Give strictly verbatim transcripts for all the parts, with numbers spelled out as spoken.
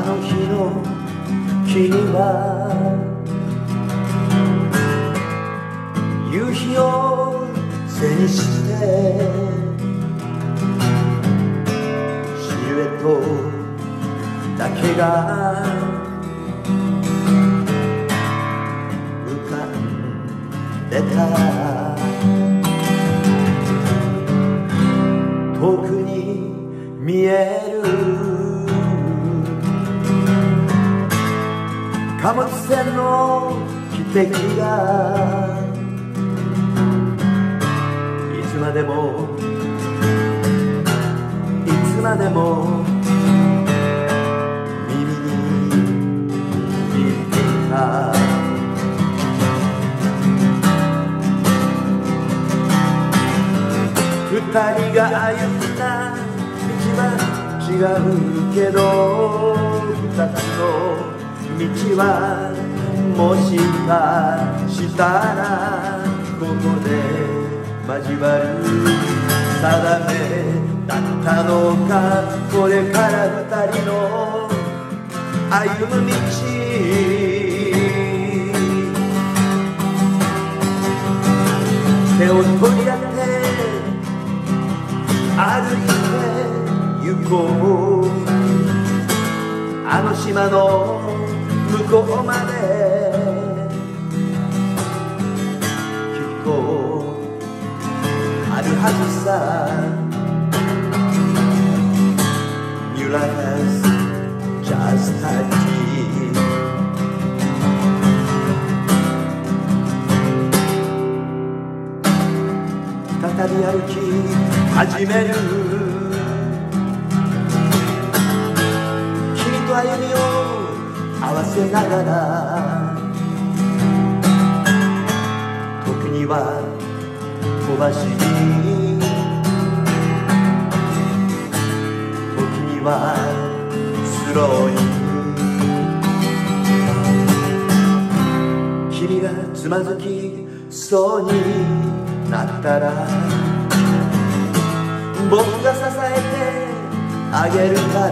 あの日の君は夕日を背にしてシルエットだけが浮かんでた。遠くに見える貨物船の汽笛がいつまでもいつまでも耳に響いた。二人が歩んだ道は違うけど、二つの道はもしかしたらここで交わる定めだったのか。これから二人の歩む道、手を取り合って歩いて行こう。あの島の向こうまできっとあるはずさ。 New life has just started. 再び歩き始める。君と歩みを合わせながら、時には飛ばしに、時にはスローに。君がつまずきそうになったら、僕が支えてあげるから。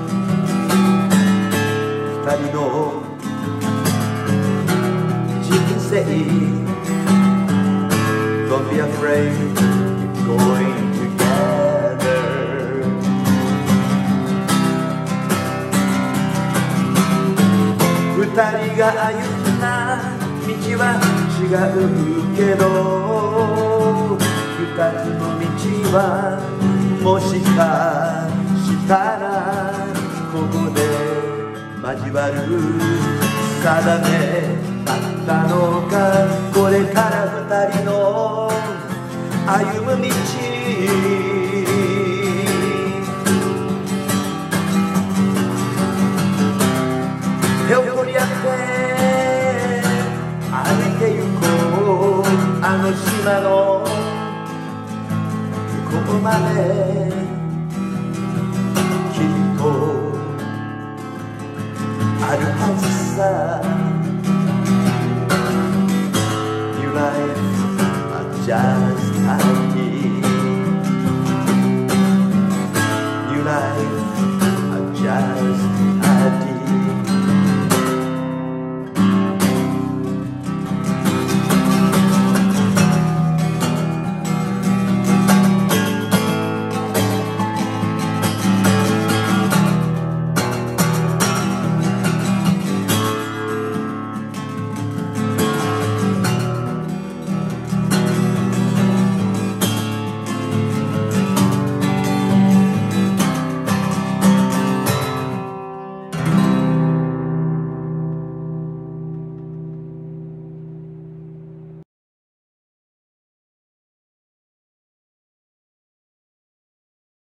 二人の人生 Don't be afraid, keep going together. 二人が歩んだ道は違うけど、二つの道はもしかしたらここで交わる定めだったのか。これから二人の歩む道、手を取り合って歩いて行こう。あの島の向こうまできっとあるはずさ。